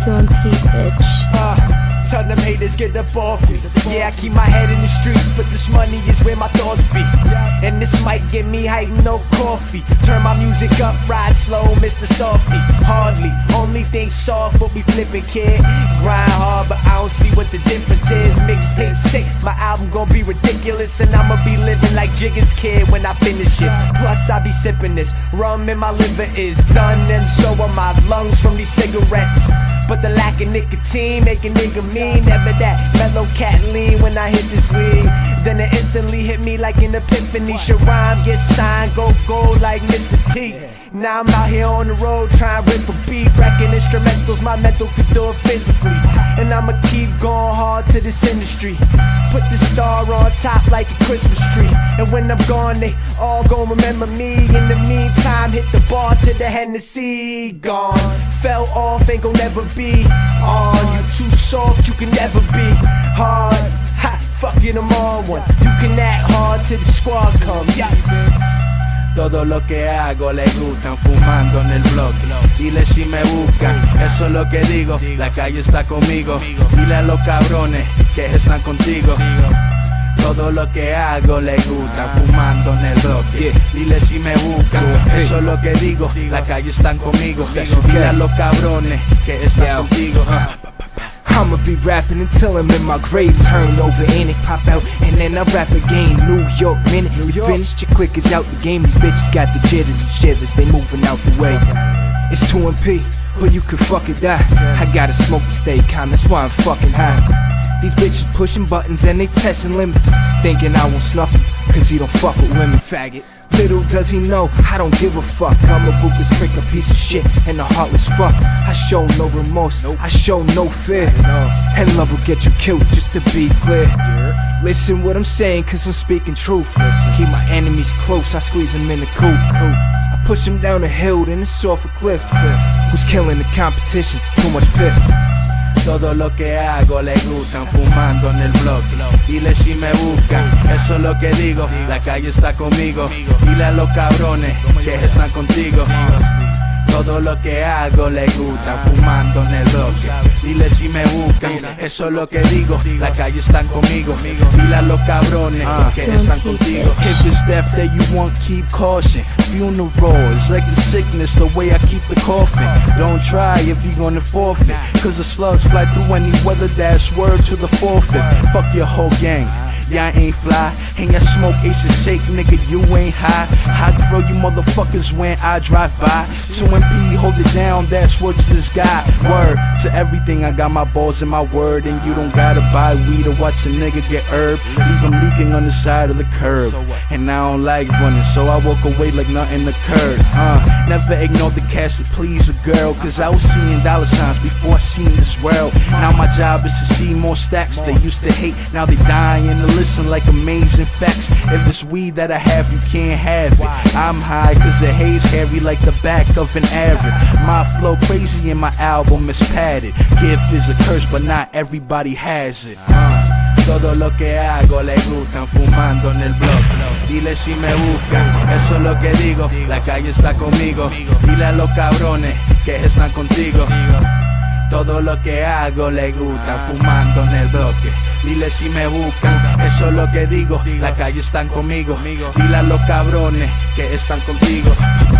2MP, bitch. Tell them haters get up off me. Yeah, I keep my head in the streets, but this money is where my thoughts be. And this might get me hyped, no coffee. Turn my music up, ride slow, Mr. Softy. Hardly, only thing soft, but we flippin', kid. Grind hard, but I don't see what the difference is. Mixtape sick, my album gon' be ridiculous, and I'ma be living like Jigga's kid when I finish it. Plus I be sippin' this rum in my liver is done, and so are my lungs from these cigarettes. But the lack of nicotine make a nigga mean. Never that mellow cat lean when I hit this weed. Then it instantly hit me like an epiphany. Should rhyme, get signed, go gold like Mr. T. Now I'm out here on the road trying to rip a beat. Wrecking instrumentals, my mental could do it physically. And I'ma keep going hard to this industry. Put the star on top like a Christmas tree. And when I'm gone, they all gon' remember me. In the meantime, hit the bar to the Hennessy. Gone, fell off, ain't gon' never be on. You too soft, you can never be hard. Ha, fuck it, I'm on one. You can act hard till the squad come. Yeah. Todo lo que hago le gustan fumando en el blog. Dile si me buscan, eso es lo que digo. La calle está conmigo. Dile a los cabrones que están contigo. Todo lo que hago le gusta fumando en el bloque. Dile si me buscan, eso es lo que digo. La calle están conmigo. Dile a los cabrones que están contigo. I'ma be rapping until I'm in my grave. Turn over in it, pop out, and then I rap again. New York minute, you finished, your click is out the game. These bitches got the jitters and shivers, they moving out the way. It's 2MP, or you could fucking die. I gotta smoke to stay calm, that's why I'm fucking high. These bitches pushing buttons and they testing limits, thinking I won't snuff him, cause he don't fuck with women, faggot. Little does he know, I don't give a fuck. I'm a ruthless prick, a piece of shit, and a heartless fuck. I show no remorse, I show no fear. And love will get you killed, just to be clear. Listen what I'm saying, cause I'm speaking truth. Keep my enemies close, I squeeze them in the coop. I push them down a hill, then it's off a cliff. Who's killing the competition? Too much piff. Todo lo que hago le gustan fumando en el blog. Dile si me buscan, eso es lo que digo. La calle está conmigo. Dile a los cabrones que están contigo. Todo lo que hago le gusta fumando en el bloque. Dile si me buscan, eso es lo que digo. La calle están conmigo. Dile a los cabrones que están contigo. If it's death that you want, keep caution. Funeral is like a sickness, the way I keep the coffin. Don't try if you gonna forfeit, cause the slugs fly through any weather. That's word to the 4/5. Fuck your whole gang. Y'all ain't fly, and y'all smoke ace and shake, nigga, you ain't high. I throw you motherfuckers when I drive by. 2MP, hold it down, that's what's this guy. Word to everything, I got my balls in my word. And you don't gotta buy weed or watch a nigga get herb. Leave him leaking on the side of the curb. And I don't like running, so I walk away like nothing occurred. Never ignore the cash to please a girl, cause I was seeing dollar signs before I seen this world. Now my job is to see more stacks. They used to hate, now they dying to listen like amazing facts. If it's weed that I have, you can't have it. I'm high cause the haze heavy like the back of an Arab. My flow crazy and my album is padded. Gift is a curse but not everybody has it. Todo lo que hago le gustan fumando en el blog. Dile si me buscan, eso es lo que digo. La calle está conmigo. Dile a los cabrones que están contigo. Todo lo que hago le gusta fumando en el bloque. Dile si me buscan, eso es lo que digo. La calle están conmigo. Dile a los cabrones que están contigo.